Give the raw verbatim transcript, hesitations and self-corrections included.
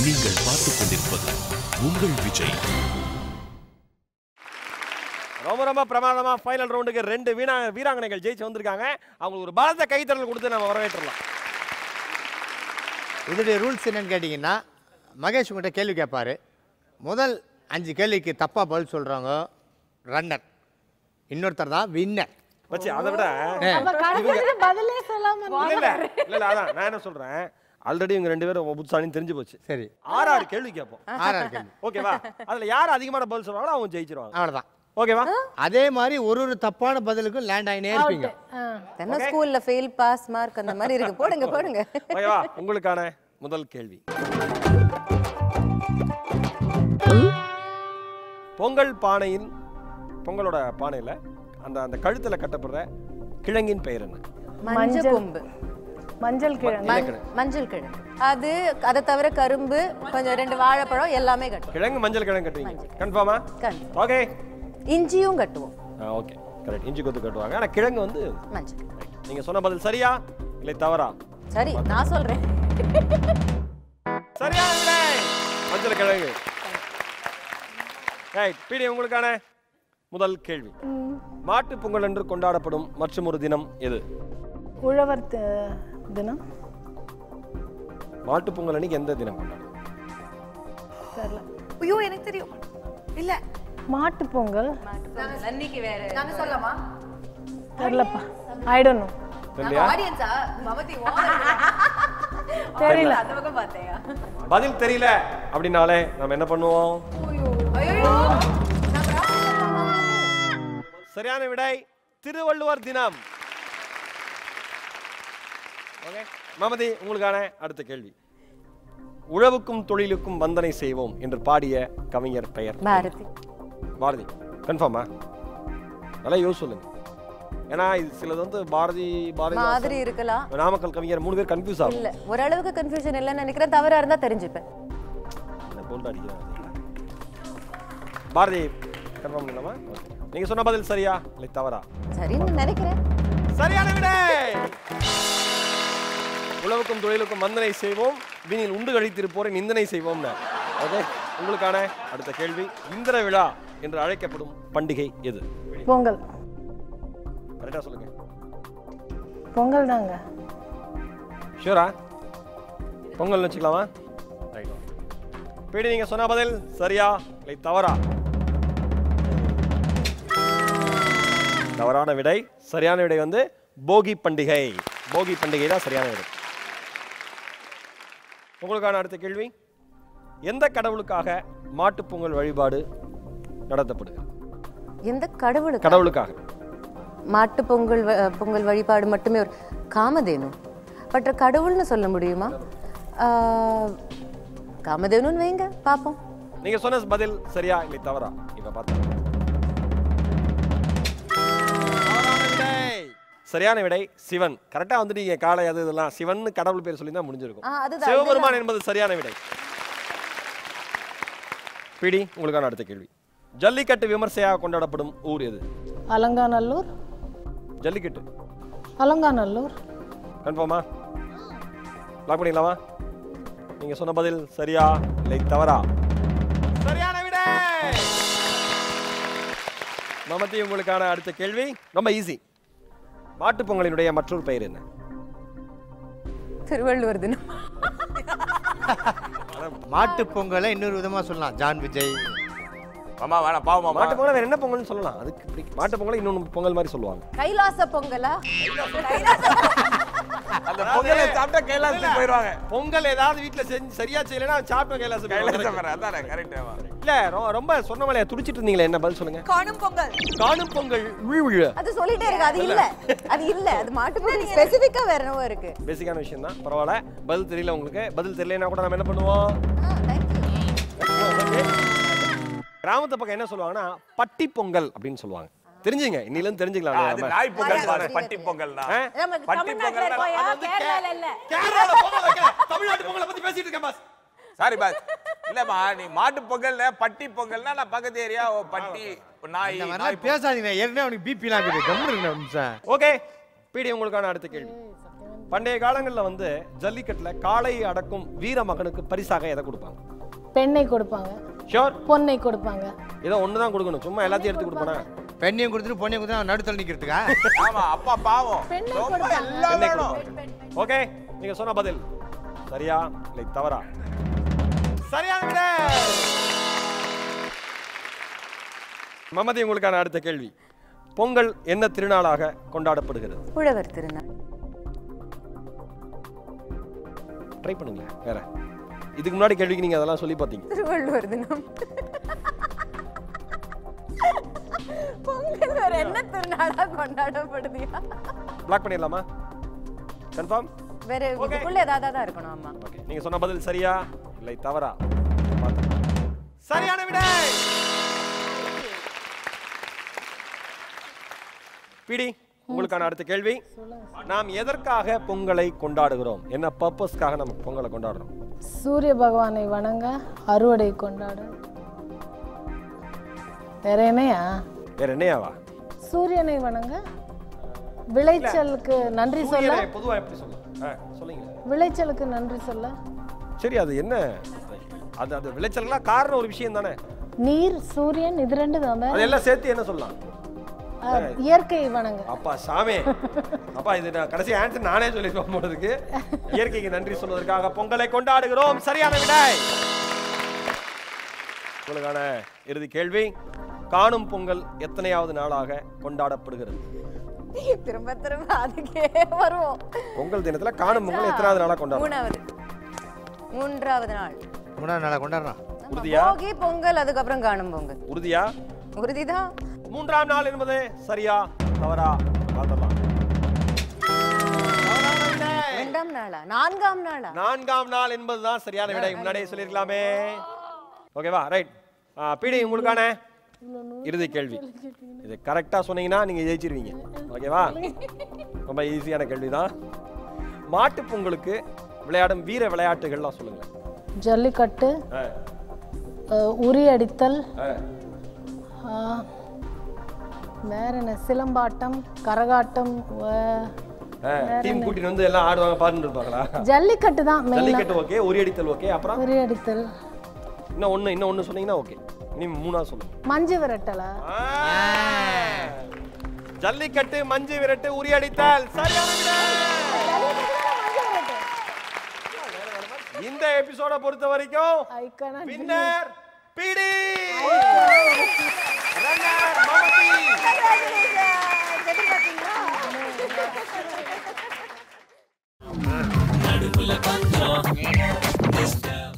நீங்கள் பார்த்துக் கொண்டிருப்பது உங்கள் விஜய். ரொம்ப ரொம்ப பிரமாதமா ஃபைனல் ரவுண்டுக்கு ரெண்டு வீணா வீராங்கனைகள் ஜெயிச்சு வந்திருக்காங்க. அவங்களுக்கு ஒரு பலத்த கைத்தறல் கொடுத்து நம்ம வரவேற்றலாம். இதோடைய ரூல்ஸ் என்னன்னு கேட்டிங்கன்னா, மகேஷ் உங்கள்கிட்ட கேள்வி கேட்பாரு. முதல் அஞ்சு கேள்விக்கு தப்பாக பதில் சொல்கிறவங்க ரன்னர், இன்னொருத்தர் தான் வின்னர். வச்சு அதை விட பதிலே சொல்லாம இல்ல இல்ல அதான் நான் என்ன சொல்றேன், ஆல்ரெடி இவங்க ரெண்டு பேரும் புத்தானின்னு தெரிஞ்சு போச்சு. சரி, ஆறு ஆறு கேள்வி கேட்போம். ஆறு ஆறு கேள்வி ஓகேவா? அதுல யார் அதிகமான பதில் சொல்றாங்களோ அவங்க ஜெயிச்சிருவாங்க. அவ்வளோதான். ஓகேவா? அதே மாதிரி ஒரு ஒரு தப்பான பதிலுக்கும் லேண்ட் ஆகினே இருப்பீங்க. என்ன ஸ்கூல்ல ஃபெயில் பாஸ் மார்க் அந்த மாதிரி இருக்கு. போடுங்க போடுங்க. ஓகேவா? உங்களுக்கான முதல் கேள்வி, பொங்கல் பானையின் பொங்கலோட பானையில அந்த அந்த கழுத்துல கட்டப்படுற கிழங்கின் பெயர் என்ன? மஞ்சள் கொம்பு. மஞ்சள் கிழங்கு. மஞ்சள் கிழங்கு. அது அதை தவிர கரும்பு, கொஞ்சம் ரெண்டு வாழைப்பழம் எல்லாமே கட்டுவோம். கிழங்கு மஞ்சள் கிழங்கு கட்டுவீங்க. கன்ஃபார்மா? ஓகே. இஞ்சியும் கட்டுவோம். Okay correct. இஞ்சி கொத்து கட்டுவாங்க. ஆனா கிழங்கு வந்து மஞ்சள். நீங்க சொன்ன பதில் சரியா இல்லை தவறா? சரி, நான் சொல்றேன். சரியா இல்லை? மஞ்சள் கிழங்கு. ரைட். பிடி உங்களுக்கான முதல் கேள்வி, மாட்டு பொங்கல் என்று கொண்டாடப்படும் மற்றும் ஒரு தினம் எது? உழவர் தினம். மாட்டு பொங்கல் அன்னைக்கு எந்த தினம் கொண்டாடும்? தெரியல. ஐயோ எனக்கு தெரியும். இல்ல, மாட்டு பொங்கல் அன்னைக்கு வேற. நாங்க சொல்லலாமா? தெரியலப்பா. I don't know. தெரியலையா? ஆடியன்ஸா மமதி தெரியல. அந்த பக்கம் பார்த்தேயா? பதில் தெரியல அப்படினாலே நாம என்ன பண்ணுவோம்? ஐயோ. சரியான விடை திருவள்ளுவர் தினம். ஓகே மமதி, உங்களுக்கான அடுத்த கேள்வி, உழவுக்கும் தொழிலுக்கும் வந்தனை செய்வோம் என்று பாடிய கவிஞர் பெயர்? பாரதி. பாரதி. கன்ஃபார்மா? நல்லா யோசி சொல்லுங்க. ஏன்னா இது சிலது வந்து பாரதி பாரதி மாதிரி இருக்கலாம். நாமக்கல் கவிஞர் மூணு பேர் கன்ஃபியூஸ் ஆகும். இல்ல, ஓரளவுக்கு கன்ஃபியூஷன் இல்லைன்னு நினைக்கிறேன். தவறா இருந்தா தெரிஞ்சுப்பேன். போல்ட் அடிக்கிறேன். பாரதி கன்ஃபார்ம் பண்ணலாமா? நீங்க சொன்ன பதில் சரியா இல்லை தவறா? சரின்னு நினைக்கிறேன். சரியான விடை. உழவுக்கும் தொழிலுக்கும் வந்தனை செய்வோம், வீணில் உண்டு கழித்திருப்போரை நிந்தனை செய்வோம். ஓகே, உங்களுக்கான அடுத்த கேள்வி, இந்திர விழா என்று அழைக்கப்படும் பண்டிகை எது? பொங்கல். கரெக்டா சொல்லுங்க. பொங்கல் தாங்க. ஷூரா? பொங்கல் வச்சுக்கலாமா? ரைட். பீடி, நீங்க சொன்ன பதில் சரியா இல்லை தவறா? தவறான விடை. சரியான விடை வந்து போகி பண்டிகை. போகி பண்டிகை தான் சரியான விடை. உங்களுக்கான அடுத்த கேள்வி, எந்த கடவுளுக்காக மாட்டுப் பொங்கல் வழிபாடு நடத்தப்படுகிறது? எந்த கடவுளுக்கு? கடவுளுக்காக. மாட்டு பொங்கல் பொங்கல் வழிபாடு மட்டுமே. ஒரு காமதேனு பற்ற கடவுள்னு சொல்ல முடியுமா? காமதேனுன்னு வைங்க பாப்போம். நீங்க சொன்ன பதில் சரியா இல்லை தவறா? இப்ப பார்த்தா சரியான விடை சிவன். கரெக்டா வந்து நீங்க காளை அது இதெல்லாம் சிவன் கடவுள் பேர் சொல்லி தான் முடிஞ்சிருக்கும். சிவபெருமான் என்பது சரியான விடை. பிடி, உங்களுக்கான அடுத்த கேள்வி, ஜல்லிக்கட்டு விமர்சையாக கொண்டாடப்படும் ஊர் எது? அலங்காநல்லூர். ஜல்லிக்கட்டு அலங்காநல்லூர். கன்ஃபார்மா? லாக் பண்ணிக்கலாமா? நீங்க சொன்ன பதில் சரியா இல்லை தவறா? சரியான விடை. மமதி, உங்களுக்கான அடுத்த கேள்வி ரொம்ப ஈஸி, மாட்டுப் பொங்கலினுடைய மற்றொரு பெயர் என்ன? திருவள்ளுவர் தினம். மாட்டு பொங்கலை இன்னொரு விதமா சொல்லலாம், ஜான் விஜய். மாமா வேணாம் பாவமா. மாட்டு பொங்கல் வேற என்ன பொங்கல்னு சொல்லலாம். அதுக்கு இப்படி மாட்டு பொங்கல் இன்னொன்று பொங்கல் மாதிரி சொல்லுவாங்க. கைலாச பொங்கலா? அந்த பொங்கலை சாப்பிட்டா கைலாசத்துக்கு போயிடுவாங்க. பொங்கல் ஏதாவது வீட்டுல செஞ்சு சரியா செய்யலைன்னா சாப்பிட்ட கைலாசம். கைலாசம் வர அதானே கரெக்ட். இல்ல ரொம்ப சொன்னவளையா துடிச்சிட்டு இருந்தீங்களே, என்ன பதில் சொல்லுங்க? காணும் பொங்கல். காணும் பொங்கல். அது சொல்லிட்டே இருக்கு. அது இல்ல, அது இல்ல, அது மாட்டு பொங்கல் ஸ்பெசிஃபிக்கா வேற என்னவோ இருக்கு. பேசிக்கான விஷயம் தான். பரவாயில்ல, பதில் தெரியல உங்களுக்கு. பதில் தெரியலனா கூட நம்ம என்ன பண்ணுவோம்? கிராமத்து பக்கம் என்ன சொல்லுவாங்கன்னா பட்டி பொங்கல் அப்படின்னு சொல்லுவாங்க. தெரிஞ்சுங்க, இன்னில இருந்து தெரிஞ்சுக்கலாம். அது நாய் பொங்கல் பாரு, பட்டி பொங்கல்னா. பட்டி பொங்கல்னா கேரளால இல்ல. கேரளால பொங்கல் வைக்கல. தமிழ்நாட்டு பொங்கலை பத்தி பேசிட்டு இருக்கேன் பாஸ். Sorry boss. இல்லம்மா, நீ மாட்டு பொங்கல்ல பட்டி பொங்கல்னா நான் பக்கத்து ஏரியா பட்டி நாய் நாய் பேசாதீங்க. ஏற்கனவே அவனுக்கு பிபி லாம் இருக்குது. கம்முனு இருங்க நிமிஷம். ஓகே, பிடி, உங்களுக்கான அடுத்த கேள்வி, பண்டைய காலங்கள்ல வந்து ஜல்லிக்கட்டுல காளை அடக்கும் வீர மகனுக்கு பரிசாக எதை கொடுப்பாங்க? பெண்ணை கொடுப்பாங்க, ஷோர் பொன்னை கொடுப்பாங்க. ஏதோ ஒண்ணுதான் கொடுக்கணும், சும்மா எல்லாத்தையும் எடுத்து கொடுப்பானா? பெண்ணையும் கொடுத்துட்டு பொண்ணையும் கொடுத்து நடுத்தல் நிக்கிறதுக்கா? ஆமா, அப்பா பாவம். பெண்ணை ரொம்ப கொடுப்பாங்க. எல்லாம் பெண்ணை வேணும். கொடுப்பாங்க. ஓகே, நீங்க சொன்ன பதில் சரியா இல்லை தவறா? சரியான விடை. மமதி, உங்களுக்கான அடுத்த கேள்வி. பொங்கல் என்ன திருநாளாக கொண்டாடப்படுகிறது? உழவர் திருநாள். ட்ரை பண்ணுங்க. வேற இதுக்கு முன்னாடி கேள்விக்கு நீங்க அதெல்லாம் சொல்லி பார்த்தீங்க. திருவள்ளுவர் தினம். பொங்கல் வேற என்ன திருநாளா கொண்டாடப்படுதியா? பிளாக் பண்ணிடலாமா? கன்ஃபார்ம்? வேற இதுக்குள்ள ஏதாவது தான் இருக்கணும். ஆமா. ஓகே, நீங்க சொன்ன பதில் சரியா இல்லை தவறா? சரியான விடை. பிடி, உங்களுக்கான அடுத்த கேள்வி. நாம் எதற்காக பொங்கலை கொண்டாடுகிறோம்? என்ன பர்பஸ்க்காக நம்ம பொங்கலை கொண்டாடுறோம்? சூரிய பகவானை வணங்க, அறுவடை கொண்டாட. வேற என்னையா? வேற என்னையாவா? சூரியனை வணங்க, விளைச்சலுக்கு நன்றி சொல்ல. சூரியனை பொதுவா எப்படி சொல்லலாம்? ஆ, சொல்லுங்க. விளைச்சலுக்கு நன்றி சொல்ல. சரி, அது என்ன? அது அது விளைச்சலுக்குலாம் காரணம் ஒரு விஷயம் தானே. நீர், சூரியன், இது ரெண்டு தான். அதெல்லாம் சேர்த்து என்ன சொல்லலாம்? இயற்கை வணங்க. அப்பா சாமி, அப்பா இது நான் கடைசி ஆன்சர் நானே சொல்லிருப்பேன் போறதுக்கு. இயற்கைக்கு நன்றி சொல்வதற்காக பொங்கலை கொண்டாடுகிறோம். சரியான விடை. உங்களுக்கான இறுதி கேள்வி. காணும் பொங்கல் எத்தனையாவது நாளாக கொண்டாடப்படுகிறது? திரும்ப திரும்ப அதுக்கே வருவோம். பொங்கல் தினத்துல காணும் பொங்கல் எத்தனாவது நாளா கொண்டாடுறோம்? மூணாவது மூன்றாவது நாள். மூணாவது நாளா கொண்டாடுறோம். உறுதியா? போகி பொங்கல், அதுக்கப்புறம் காணும் பொங்கல். உறுதியா? உறுதிதான். மூன்றாம் நாள் என்பது சரியா தவறா? பார்த்தலாம். இரண்டாம் நாளா? நான்காம் நாளா? நான்காம் நாள் என்பதுதான் சரியான விடை. முன்னாடியே சொல்லிருக்கலாமே. ஓகேவா? ரைட். பிடி, உங்களுக்கான இறுதி கேள்வி. இது கரெக்டா சொன்னீங்கன்னா நீங்க ஜெயிச்சிருவீங்க. ஓகேவா? ரொம்ப ஈஸியான கேள்விதான். மாட்டு பொங்கலுக்கு விளையாடும் வீர விளையாட்டுகள்லாம் சொல்லுங்க. ஜல்லிக்கட்டு, ஆ, அஹ், உரி அடித்தல், ஆ. ஆஹ், வேற என்ன, சிலம்பாட்டம், கரகாட்டம். வ- ஆ, டீம் கூட்டிட்டு வந்து எல்லாம் ஆடுவாங்க பாருன்னு இருப்பாங்களா? ஜல்லிக்கட்டு தான் மெயினா. ஜல்லிக்கட்டு ஓகே, உரி அடித்தல் ஓகே, அப்புறம் உரி அடித்தல், இன்னும் ஒண்ணு இன்னும் ஒண்ணு சொன்னீங்கன்னா ஓகே. இனி மூணாவது சொல்லுங்க. மஞ்சு விரட்டலா? ஆ, ஜல்லிக்கட்டு, மஞ்சு விரட்டு, உரி அடித்தல். சரியான விடை. இந்த எபிசோட பொறுத்த வரைக்கும் I cannot வின்னர் பிடி, ரன்னர் மமதி.